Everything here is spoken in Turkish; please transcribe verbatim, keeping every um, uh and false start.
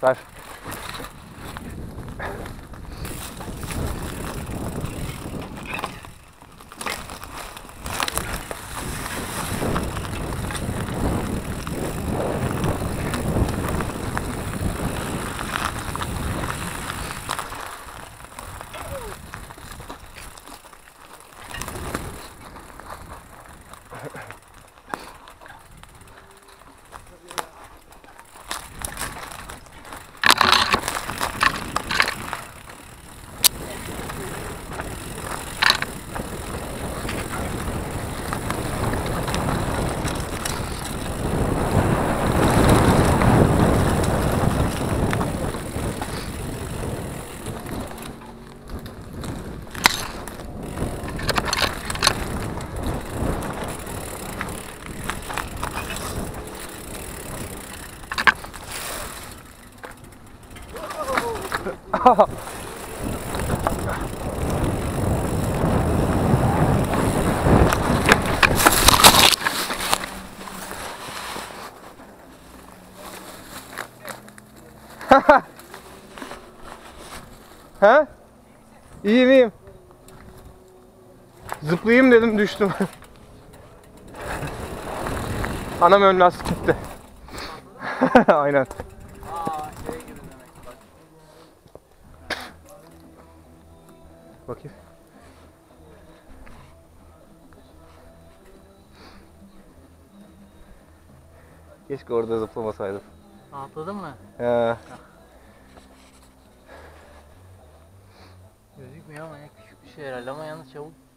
Ver. He? İyiyim iyiyim. Zıplayayım dedim, düştüm. Anam ön lastik gitti. Aynen. Aa, şeye girdi demek bak. Bakayım. Keşke orada zıplamasaydım. Atladın mı? He. Gözükmüyor ama ya küçük bir şey herhalde ama yalnız çabuk